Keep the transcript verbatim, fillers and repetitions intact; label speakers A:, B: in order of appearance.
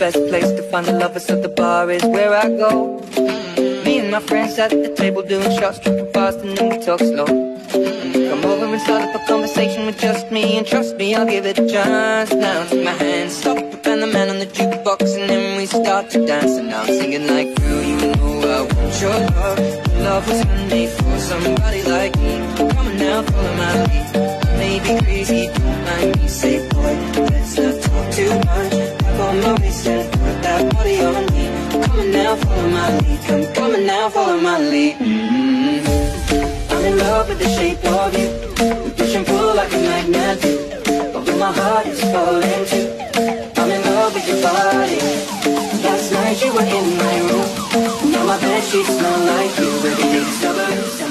A: best place to find the lovers, so the bar is where I go. Me and my friends at the table doing shots, tripping fast and then we talk slow. Come over and start up a conversation with just me, and trust me, I'll give it a chance. Now take my hand, stop and the man on the jukebox, and then we start to dance. And now I'm singing like, girl, you know I want your love. Love was handmade for somebody like me. Come on now, follow my lead. Maybe crazy, don't mind me. Say, boy, let's not talk too much. Grab on my waist and put that body on me. Come on now, follow my lead. Come, come on now, follow my lead. Mm-hmm. I'm in love with the shape of you. We push and pull like a magnet do. But when my heart is falling too, I'm in love with your body. Last night you were in my room. Now my bedsheets smell like you. Every day discover